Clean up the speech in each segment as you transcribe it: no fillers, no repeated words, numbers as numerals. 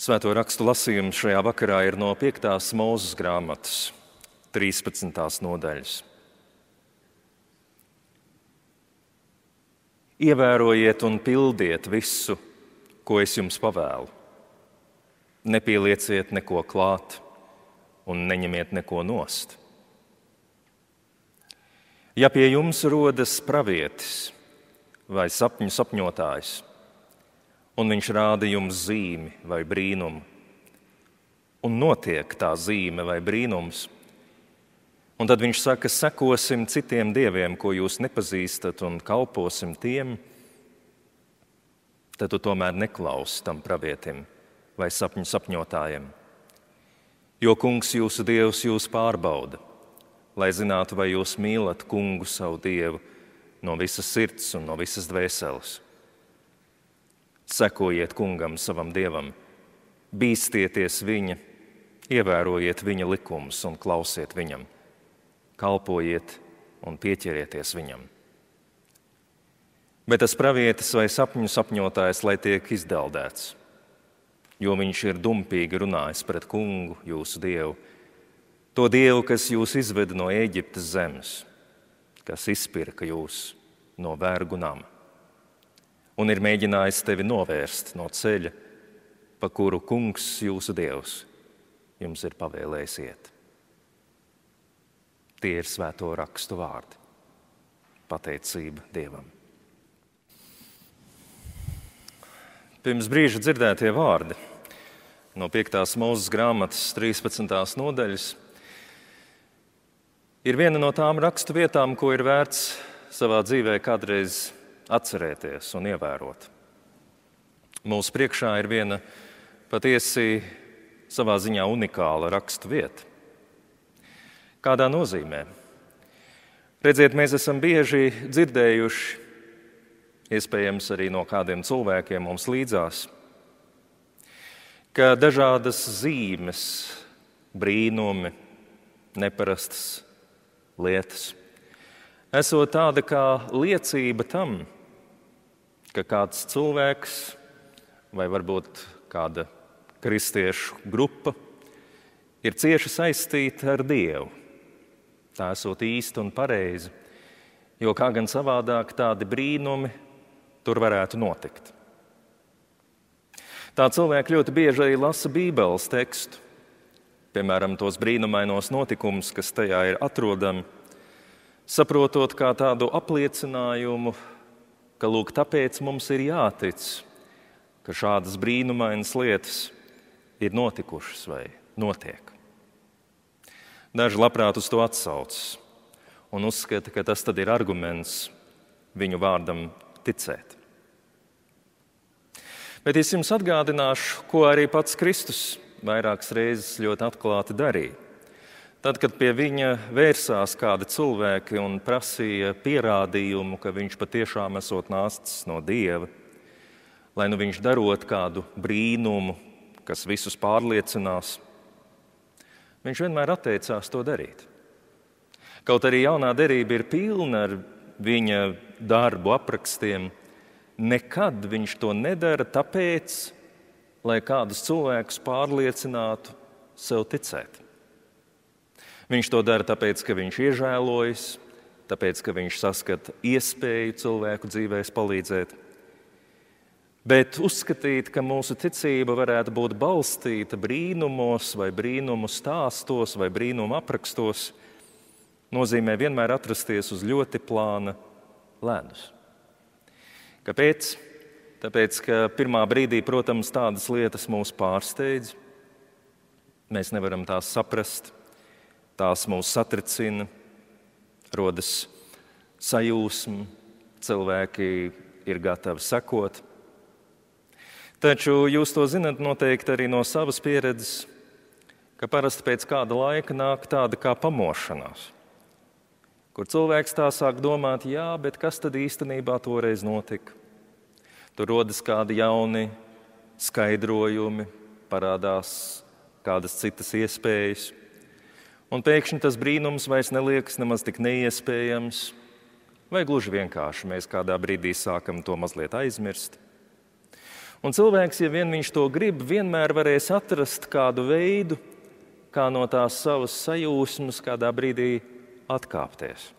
Svēto rakstu lasījums šajā vakarā ir no 5. Mūzes grāmatas, 13. nodaļas. Ievērojiet un pildiet visu, ko es jums pavēlu. Nepielieciet neko klāt un neņemiet neko nost. Ja pie jums rodas pravietis vai sapņu sapņotājs, un viņš rāda jums zīmi vai brīnumu, un notiek tā zīme vai brīnums, un tad viņš saka, sekosim citiem dieviem, ko jūs nepazīstat, un kalposim tiem, tad tu tomēr neklausi tam pravietim vai sapņu sapņotājiem. Jo kungs jūsu dievs jūs pārbauda, lai zinātu, vai jūs mīlat kungu savu dievu no visas sirds un no visas dvēseles. Sekojiet kungam savam dievam, bīstieties viņa, ievērojiet viņa likumus un klausiet viņam, kalpojiet un pieķerieties viņam. Bet tas pravietis vai sapņu sapņotājs, lai tiek izdeldēts, jo viņš ir dumpīgi runājis pret kungu, jūsu dievu, to dievu, kas jūs izveda no Ēģiptes zemes, kas izpirka jūs no vergu nama, un ir mēģinājis tevi novērst no ceļa, pa kuru kungs, jūsu dievs, jums ir pavēlējis iet. Tie ir svēto rakstu vārdi. Pateicība Dievam. Pirms brīža dzirdētie vārdi no 5. Mūzes grāmatas 13. nodaļas ir viena no tām rakstu vietām, ko ir vērts savā dzīvē kādreiz atcerēties un ievērot. Mūsu priekšā ir viena patiesi savā ziņā unikāla rakstu vieta. Kādā nozīmē? Redziet, mēs esam bieži dzirdējuši, iespējams arī no kādiem cilvēkiem mums līdzās, ka dažādas zīmes, brīnumi, neparastas lietas esot tāda kā liecība tam, ka kāds cilvēks vai varbūt kāda kristiešu grupa ir cieši saistīta ar Dievu. Tā esot īsta un pareiza, jo kā gan savādāk tādi brīnumi tur varētu notikt. Tā cilvēki ļoti bieži arī lasa Bībeles tekstu, piemēram, tos brīnumainos notikumus, kas tajā ir atrodami, saprotot kā tādu apliecinājumu, ka lūk, tāpēc mums ir jātic, ka šādas brīnumainas lietas ir notikušas vai notiek. Daži labprāt uz to atsaucas un uzskata, ka tas tad ir arguments viņu vārdam ticēt. Bet es jums atgādināšu, ko arī pats Kristus vairākas reizes ļoti atklāti darīja. Tad, kad pie viņa vērsās kādi cilvēki un prasīja pierādījumu, ka viņš patiešām esot nācis no Dieva, lai nu viņš darot kādu brīnumu, kas visus pārliecinās, viņš vienmēr atteicās to darīt. Kaut arī jaunā derība ir pilna ar viņa darbu aprakstiem, nekad viņš to nedara tāpēc, lai kādus cilvēkus pārliecinātu sev ticēt. Viņš to dara tāpēc, ka viņš iežēlojas, tāpēc, ka viņš saskata iespēju cilvēku dzīvēs palīdzēt. Bet uzskatīt, ka mūsu ticība varētu būt balstīta brīnumos vai brīnumu stāstos vai brīnumu aprakstos, nozīmē vienmēr atrasties uz ļoti plāna ledus. Kāpēc? Tāpēc, ka pirmā brīdī, protams, tādas lietas mūs pārsteidz. Mēs nevaram tās saprast. Tās mūs satricina, rodas sajūsma, cilvēki ir gatavi sekot. Taču jūs to zinat noteikti arī no savas pieredzes, ka parasti pēc kāda laika nāk tāda kā pamošanās, kur cilvēks tā sāk domāt, jā, bet kas tad īstenībā toreiz notika? Tur rodas kādi jauni skaidrojumi, parādās kādas citas iespējas. Un pēkšņi tas brīnums vairs neliekas nemaz tik neiespējams, vai gluži vienkārši mēs kādā brīdī sākam to mazliet aizmirst. Un cilvēks, ja vien viņš to grib, vienmēr varēs atrast kādu veidu, kā no tās savas sajūsmas kādā brīdī atkāpties.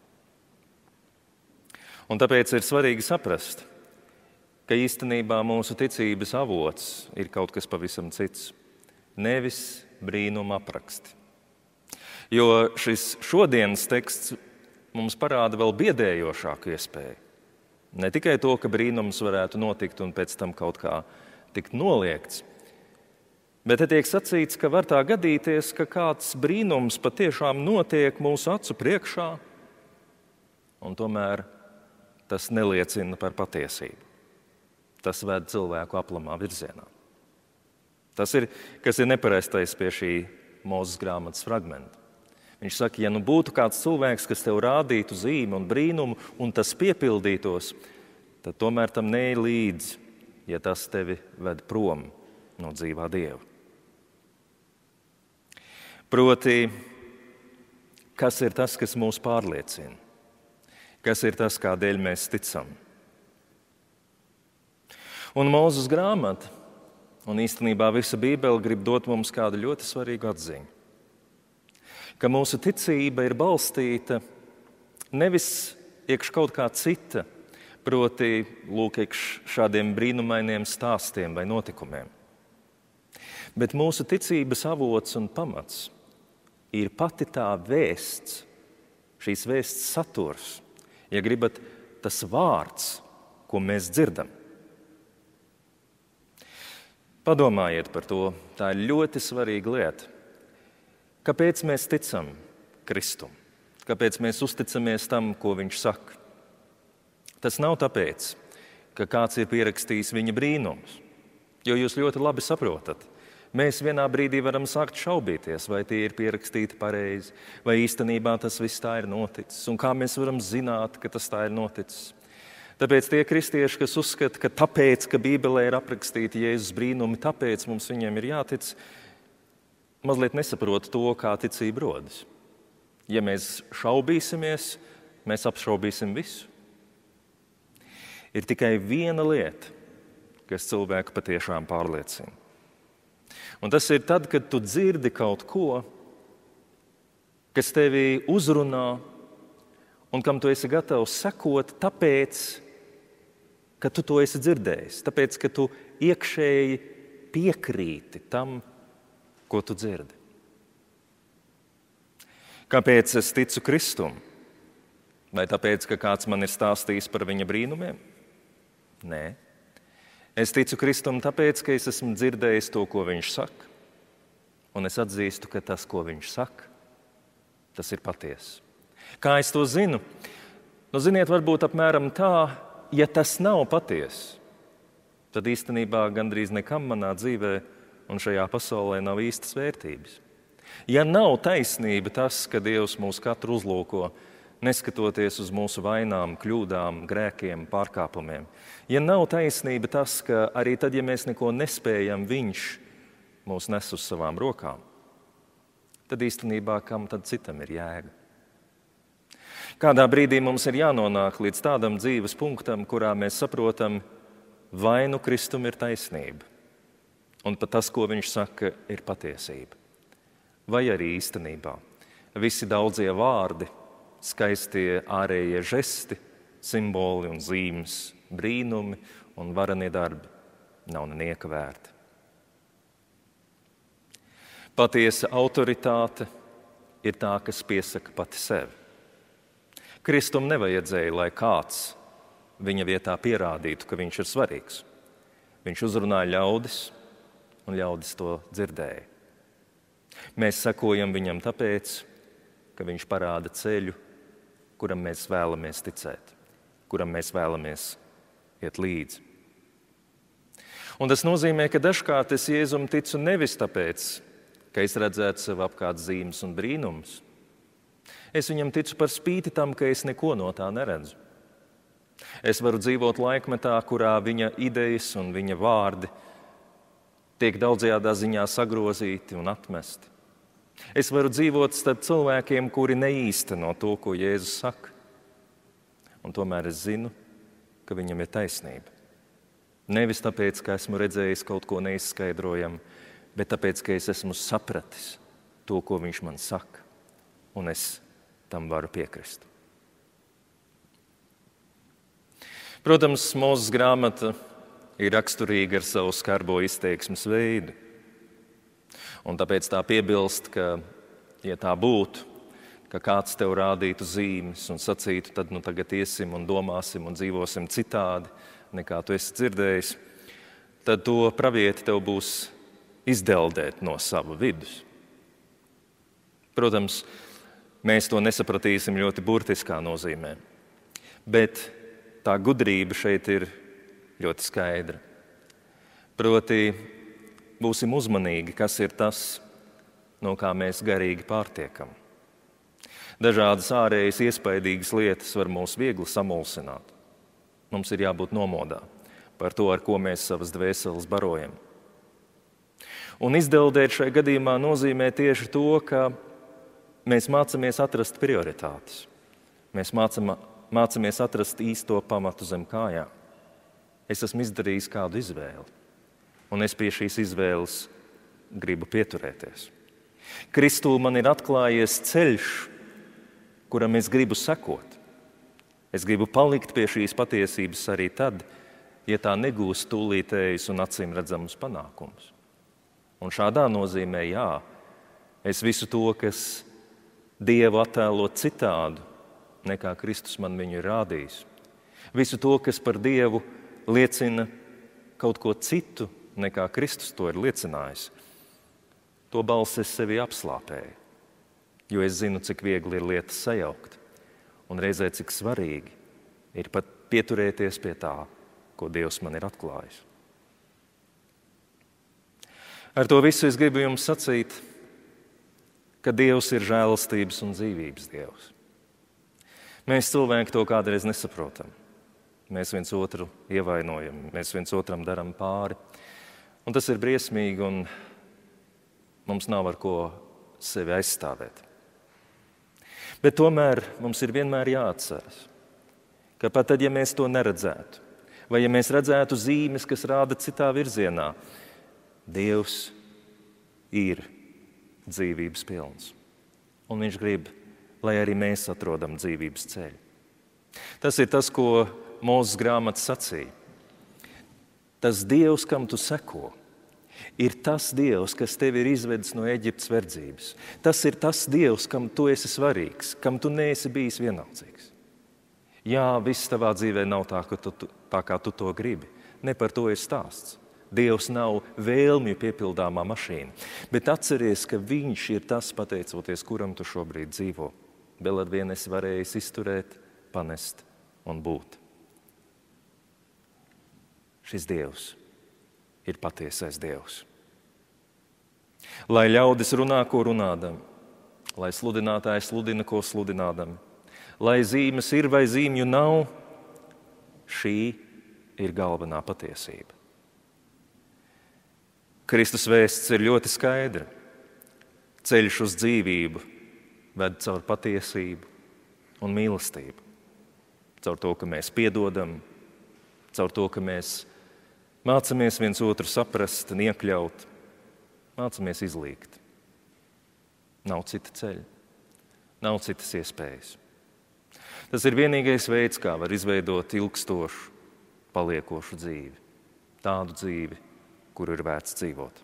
Un tāpēc ir svarīgi saprast, ka īstenībā mūsu ticības avots ir kaut kas pavisam cits, nevis brīnuma apraksti. Jo šis šodienas teksts mums parāda vēl biedējošāku iespēju. Ne tikai to, ka brīnums varētu notikt un pēc tam kaut kā tikt noliegts, bet te tiek sacīts, ka var tā gadīties, ka kāds brīnums patiešām notiek mūsu acu priekšā, un tomēr tas neliecina par patiesību. Tas ved cilvēku aplamā virzienā. Tas ir, kas ir nepareizais pie šī Mūzes grāmatas fragmenta. Viņš saka, ja nu būtu kāds cilvēks, kas tev rādītu zīmi un brīnumu, un tas piepildītos, tad tomēr tam neej līdzi, ja tas tevi ved prom no dzīvā Dieva. Proti, kas ir tas, kas mūs pārliecina? Kas ir tas, kādēļ mēs ticam? Un Mūzes grāmata, un īstenībā visa Bībele grib dot mums kādu ļoti svarīgu atziņu. Ka mūsu ticība ir balstīta nevis iekš kaut kā cita, proti lūk iekš šādiem brīnumainiem stāstiem vai notikumiem. Bet mūsu ticības avots un pamats ir pati tā vēsts, šīs vēsts saturs, ja gribat, tas vārds, ko mēs dzirdam. Padomājiet par to, tā ir ļoti svarīga lieta. Kāpēc mēs ticam Kristum? Kāpēc mēs uzticamies tam, ko viņš saka? Tas nav tāpēc, ka kāds ir pierakstījis viņa brīnumus, jo jūs ļoti labi saprotat. Mēs vienā brīdī varam sākt šaubīties, vai tie ir pierakstīti pareizi, vai īstenībā tas viss tā ir noticis, un kā mēs varam zināt, ka tas tā ir noticis. Tāpēc tie kristieši, kas uzskata, ka tāpēc, ka Bībelē ir aprakstīti Jēzus brīnumi, tāpēc mums viņiem ir jātic, mazliet nesaprot to, kā ticība rodas. Ja mēs šaubīsimies, mēs apšaubīsim visu. Ir tikai viena lieta, kas cilvēku patiešām pārliecina. Un tas ir tad, kad tu dzirdi kaut ko, kas tevi uzrunā un kam tu esi gatavs sekot, tāpēc, ka tu to esi dzirdējis, tāpēc, ka tu iekšēji piekrīti tam, ko tu dzirdi. Kāpēc es ticu Kristum? Vai tāpēc, ka kāds man ir stāstījis par viņa brīnumiem? Nē. Es ticu Kristum tāpēc, ka es esmu dzirdējis to, ko viņš saka, un es atzīstu, ka tas, ko viņš saka, tas ir patiesi. Kā es to zinu? Nu, ziniet, varbūt apmēram tā, ja tas nav patiesi, tad īstenībā gandrīz nekam manā dzīvē un šajā pasaulē nav īstas vērtības. Ja nav taisnība tas, ka Dievs mūs katru uzlūko, neskatoties uz mūsu vainām, kļūdām, grēkiem, pārkāpumiem, ja nav taisnība tas, ka arī tad, ja mēs neko nespējam, viņš mūs nes uz savām rokām, tad īstenībā kam tad citam ir jēga? Kādā brīdī mums ir jānonāk līdz tādam dzīves punktam, kurā mēs saprotam, vai nu Kristum ir taisnība, un pat tas, ko viņš saka, ir patiesība. Vai arī īstenībā visi daudzie vārdi, skaistie ārējie žesti, simboli un zīmes, brīnumi un varenie darbi nav nenieka vērti. Patiesa autoritāte ir tā, kas piesaka pati sevi. Kristum nevajadzēja, lai kāds viņa vietā pierādītu, ka viņš ir svarīgs. Viņš uzrunāja ļaudis, un ļaudis to dzirdēja. Mēs sekojam viņam tāpēc, ka viņš parāda ceļu, kuram mēs vēlamies ticēt, kuram mēs vēlamies iet līdzi. Un tas nozīmē, ka dažkārt es Jēzum ticu nevis tāpēc, ka es redzētu sev apkārt zīmes un brīnumus. Es viņam ticu par spīti tam, ka es neko no tā neredzu. Es varu dzīvot laikmetā, kurā viņa idejas un viņa vārdi tiek daudzajādā ziņā sagrozīti un atmesti. Es varu dzīvot starp cilvēkiem, kuri neīsteno to, ko Jēzus saka. Un tomēr es zinu, ka viņam ir taisnība. Nevis tāpēc, ka esmu redzējis kaut ko neizskaidrojamu, bet tāpēc, ka es esmu sapratis to, ko viņš man saka, un es tam varu piekrist. Protams, Mūzes grāmata ir raksturīga ar savu skarbo izteiksmes veidu. Un tāpēc tā piebilst, ka, ja tā būtu, ka kāds tev rādītu zīmes un sacītu, tad nu tagad iesim un domāsim un dzīvosim citādi, nekā tu esi dzirdējis, tad to pravieti tev būs izdeldēt no sava vidus. Protams, mēs to nesapratīsim ļoti burtiskā nozīmē, bet tā gudrība šeit ir ļoti skaidra. Proti, būsim uzmanīgi, kas ir tas, no kā mēs garīgi pārtiekam. Dažādas ārējas iespaidīgas lietas var mūs viegli samulsināt. Mums ir jābūt nomodā par to, ar ko mēs savas dvēseles barojam. Un izdeldēt šajā gadījumā nozīmē tieši to, ka mēs mācamies atrast prioritātes. Mēs mācamies atrast īsto pamatu zem kājām. Es esmu izdarījis kādu izvēli, un es pie šīs izvēles gribu pieturēties. Kristū man ir atklājies ceļš, kuram es gribu sekot. Es gribu palikt pie šīs patiesības arī tad, ja tā negūs tūlītējus un acīm redzamus panākumus. Un šādā nozīmē, jā, es visu to, kas Dievu attēlo citādu, nekā Kristus man viņu ir rādījis. Visu to, kas par Dievu liecina kaut ko citu, nekā Kristus to ir liecinājis. To balsi es sevi apslāpēju, jo es zinu, cik viegli ir lietas sajaukt, un reizē cik svarīgi ir pat pieturēties pie tā, ko Dievs man ir atklājis. Ar to visu es gribu jums sacīt, ka Dievs ir žēlastības un dzīvības Dievs. Mēs cilvēki to kādreiz nesaprotam. Mēs viens otru ievainojam, mēs viens otram daram pāri. Un tas ir briesmīgi, un mums nav ar ko sevi aizstāvēt. Bet tomēr mums ir vienmēr jāatceras, ka pat tad, ja mēs to neredzētu, vai ja mēs redzētu zīmes, kas rāda citā virzienā, Dievs ir dzīvības pilns. Un viņš grib, lai arī mēs atrodam dzīvības ceļu. Tas ir tas, ko Mūzes grāmata sacīja. Tas Dievs, kam tu seko, ir tas Dievs, kas tevi ir izvedis no Eģiptes verdzības. Tas ir tas Dievs, kam tu esi svarīgs, kam tu neesi bijis vienaldzīgs. Jā, viss tavā dzīvē nav tā, kā tu to gribi. Ne par to ir stāsts. Dievs nav vēlmju piepildāmā mašīna, bet atceries, ka viņš ir tas, pateicoties kuram tu šobrīd dzīvo. Vēl ar vienu esi varējis izturēt, panest un būt. Šis Dievs ir patiesais Dievs. Lai ļaudis runā, ko runādam, lai sludinātāji sludina, ko sludinādam, lai zīmes ir vai zīmju nav, šī ir galvenā patiesība. Kristus vēsts ir ļoti skaidra. Ceļš uz dzīvību ved caur patiesību un mīlestību. Caur to, ka mēs piedodam, caur to, ka mēs mācamies viens otru saprast un iekļaut, mācamies izlīgt. Nav cita ceļa, nav citas iespējas. Tas ir vienīgais veids, kā var izveidot ilgstošu, paliekošu dzīvi. Tādu dzīvi, kuru ir vērts dzīvot.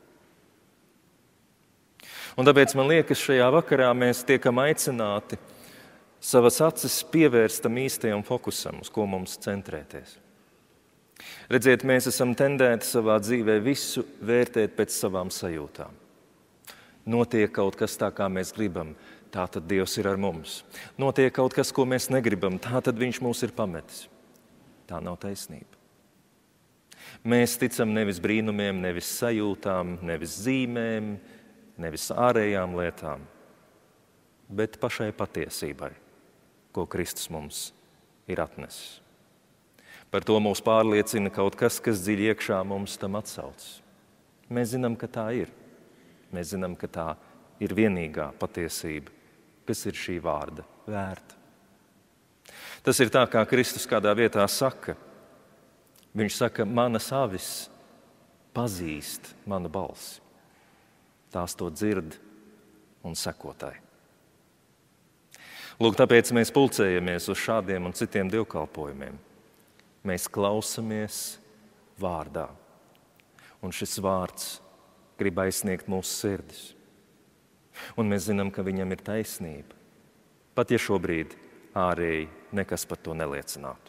Un tāpēc man liekas, šajā vakarā mēs tiekam aicināti savas acis pievērst tam īstajam fokusam, uz ko mums centrēties. Redziet, mēs esam tendēti savā dzīvē visu vērtēt pēc savām sajūtām. Notiek kaut kas tā, kā mēs gribam, tā tad Dievs ir ar mums. Notiek kaut kas, ko mēs negribam, tā tad viņš mūs ir pametis. Tā nav taisnība. Mēs ticam nevis brīnumiem, nevis sajūtām, nevis zīmēm, nevis ārējām lietām, bet pašai patiesībai, ko Kristus mums ir atnesis. Par to mūs pārliecina kaut kas, kas dziļi iekšā mums tam atsaucas. Mēs zinām, ka tā ir. Mēs zinām, ka tā ir vienīgā patiesība, kas ir šī vārda vērta. Tas ir tā, kā Kristus kādā vietā saka: Viņš saka, manas avis pazīst manu balsi. Tās to dzird un seko tai. Lūk, tāpēc mēs pulcējamies uz šādiem un citiem dievkalpojumiem. Mēs klausamies vārdā. Un šis vārds grib aizsniegt mūsu sirdis. Un mēs zinām, ka viņam ir taisnība. Pat ja šobrīd ārēji nekas par to neliecinātu.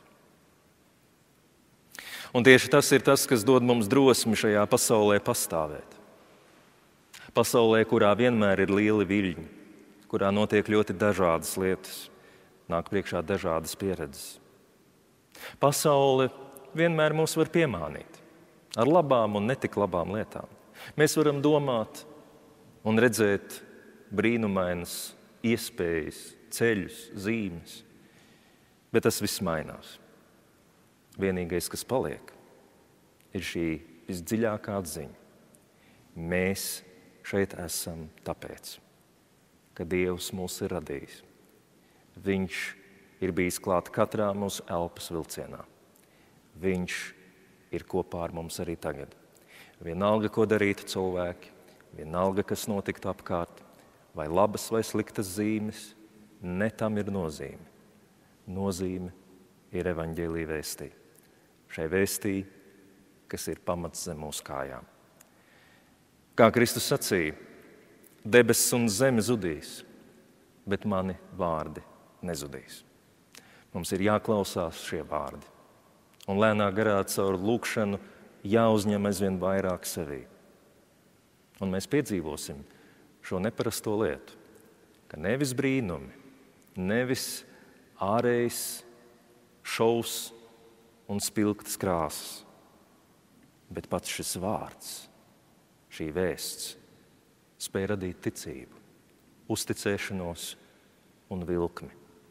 Un tieši tas ir tas, kas dod mums drosmi šajā pasaulē pastāvēt. Pasaulē, kurā vienmēr ir lieli viļņi, kurā notiek ļoti dažādas lietas, nāk priekšā dažādas pieredzes. Pasaule vienmēr mūs var piemānīt ar labām un netik labām lietām. Mēs varam domāt un redzēt brīnumainas iespējas, ceļus, zīmes, bet tas viss mainās. Vienīgais, kas paliek, ir šī visdziļākā atziņa. Mēs šeit esam tāpēc, ka Dievs mūs ir radījis. Viņš ir bijis klāt katrā mūsu elpas vilcienā. Viņš ir kopā ar mums arī tagad. Vienalga, ko darītu cilvēki, vienalga, kas notiktu apkārt, vai labas vai sliktas zīmes, ne tam ir nozīme. Nozīme ir evaņģēlija vēstī. Šai vēstī, kas ir pamats zem mūsu kājām. Kā Kristus sacīja, debesis un zeme zudīs, bet mani vārdi nezudīs. Mums ir jāklausās šie vārdi. Un lēnā garā caur lūkšanu jāuzņem aizvien vairāk sevī. Un mēs piedzīvosim šo neparasto lietu, ka nevis brīnumi, nevis ārējs šovs un spilgtas krāsas, bet pats šis vārds, šī vēsts, spēj radīt ticību, uzticēšanos un vilkmi.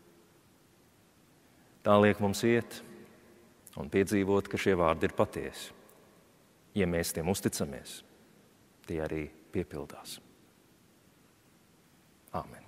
Tā liek mums iet un piedzīvot, ka šie vārdi ir patiesi. Ja mēs tiem uzticamies, tie arī piepildās. Āmen.